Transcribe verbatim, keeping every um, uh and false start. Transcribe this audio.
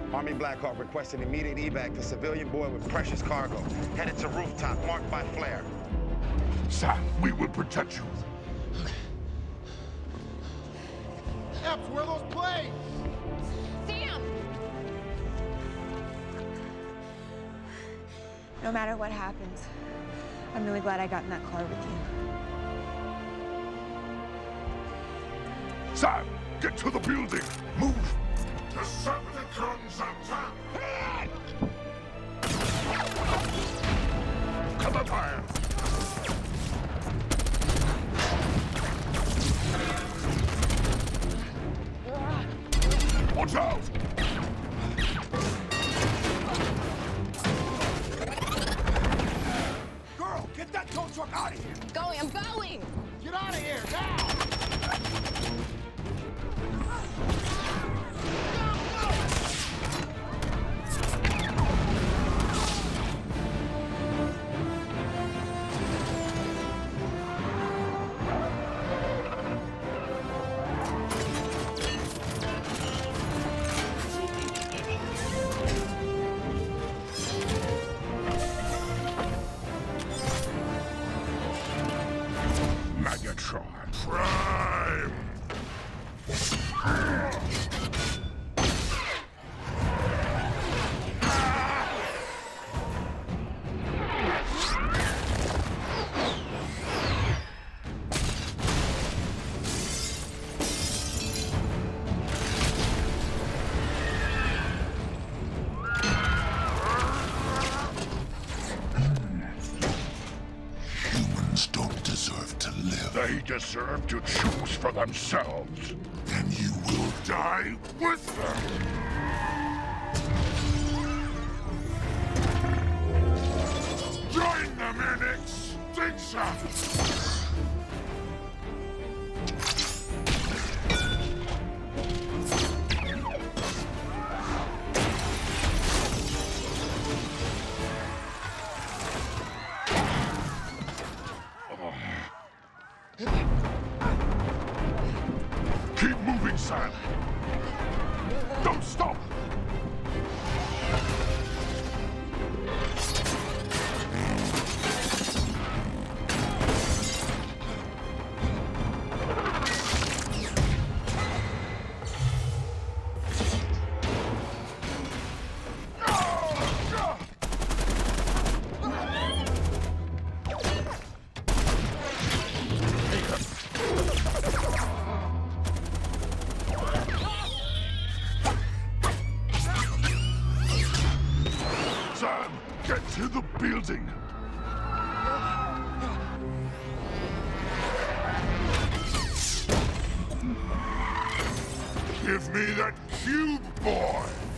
Army Blackhawk requesting immediate evac to civilian boy with precious cargo. Headed to rooftop, marked by flare. Sam, we will protect you. Epps, where are those planes? Sam! No matter what happens, I'm really glad I got in that car with you. Sam, get to the building. Move. Decepticons attack. Cover fire. Watch out! Girl, get that tow truck out of here! Going, I'm going! Get out of here, now! Megatron Prime! Humans don't deserve to live. They deserve to choose for themselves. And you will die with them. Join them in extinction! Keep moving, Sam. Don't stop. Sam, get to the building. Give me that cube, boy.